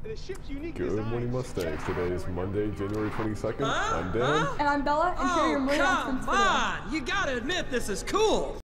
and the ship's unique Good design. morning, Mustangs. Today is Monday, January 22nd. I'm Dan. And I'm Bella, and here are your morning announcements Come today. on! You gotta admit this is cool!